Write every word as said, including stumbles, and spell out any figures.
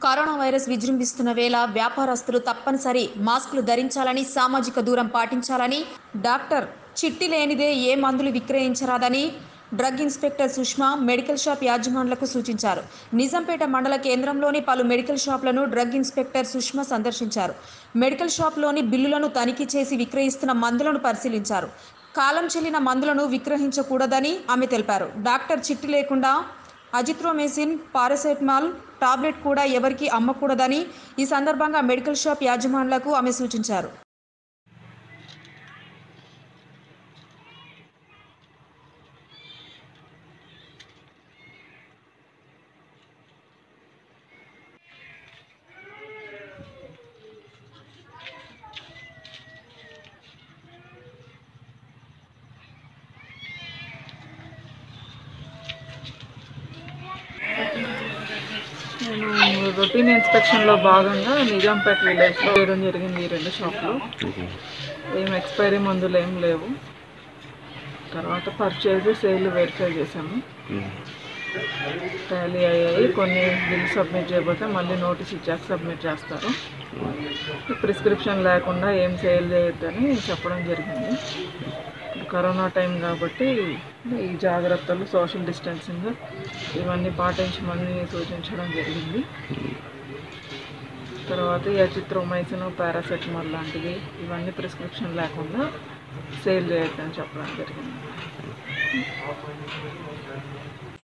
Corona virus విజృంభిస్తున్న వేళ వ్యాపారస్తులు తప్పనిసరి మాస్కులు ధరించాలని, సామాజిక దూరం పాటించాలని, డాక్టర్ చిట్టి లేనిదే ఏ మందులు విక్రయించరాదని drug inspector Sushma medical shop యాజమానులకు సూచించారు. నిజాంపేట మండల కేంద్రంలోని పలు మెడికల్ షాపులను డ్రగ్ ఇన్స్పెక్టర్ సుష్మా సందర్శించారు. మెడికల్ షాప్లోని బిల్లులను తనిఖీ చేసి విక్రయిస్తున్న మందులను పరిశీలించారు. కాలం చెల్లిన మందులను విక్రయించకూడదని ఆమె తెలిపారు. డాక్టర్ చిట్టి లేకుండా అజిత్రోమైసిన్, పారాసెటమాల్ టాబ్లెట్ కూడా ఎవరికీ అమ్మకూడదని ఈ సందర్భంగా మెడికల్ షాప్ యాజమానులకు ఆమె సూచించారు. నేను రొటీన్ ఇన్స్పెక్షన్లో భాగంగా నిజాంపేట విలేజ్లో వేయడం జరిగింది. ఈ రెండు షాపులు ఏం ఎక్స్పైరీ మందులు ఏం లేవు. తర్వాత పర్చేజ్ సేల్ వెరిఫై చేసాము, టాలీ అయ్యాయి. కొన్ని బిల్ సబ్మిట్ చేయకపోతే మళ్ళీ నోటీస్ ఇచ్చాక సబ్మిట్ చేస్తారు. ప్రిస్క్రిప్షన్ లేకుండా ఏం సేల్ చేయొద్దని చెప్పడం జరిగింది. కరోనా టైం కాబట్టి ఈ జాగ్రత్తలు, సోషల్ డిస్టెన్సింగ్ ఇవన్నీ పాటించమని సూచించడం జరిగింది. తర్వాత ఈ అజిత్రోమైసిన్, పారాసెటమాల్ లాంటివి ఇవన్నీ ప్రిస్క్రిప్షన్ లేకుండా సేల్ చేయొద్దని చెప్పడం జరిగింది.